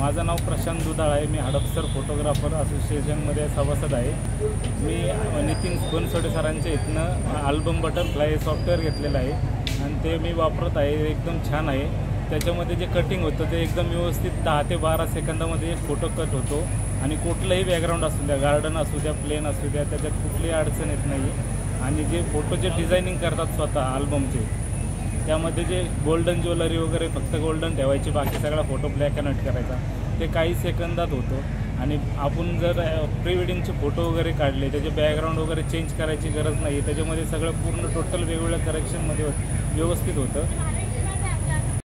माझं नाव प्रशांत दुधाळ आहे. मी हडपसर फोटोग्राफर असोसिएशनमध्ये सभासद आहे. मी नितीन बनसोडे सरांच्या इथनं अल्बम बटरफ्लाय हे सॉफ्टवेअर घेतलेलं आहे आणि ते मी वापरत आहे. एकदम छान आहे. त्याच्यामध्ये जे कटिंग होतं ते एकदम व्यवस्थित 10 ते 12 सेकंदामध्ये एक फोटो कट होतो आणि कुठलंही बॅकग्राऊंड असू द्या, गार्डन असू द्या, प्लेन असू द्या, त्याच्यात कुठलीही अडचण येत नाही. आणि जे फोटोचे डिझायनिंग करतात स्वतः अल्बमचे, त्यामध्ये जे गोल्डन ज्वेलरी वगैरे फक्त गोल्डन ठेवायची, बाकी सगळा फोटो ब्लॅक अँड व्हाईट करायचा, ते काही सेकंदात होतो. आणि आपण जर प्री वेडिंगचे फोटो वगैरे काढले, त्याचे बॅकग्राऊंड वगैरे चेंज करायची गरज नाही. त्याच्यामध्ये सगळं पूर्ण टोटल वेगवेगळ्या करेक्शनमध्ये व्यवस्थित होतं.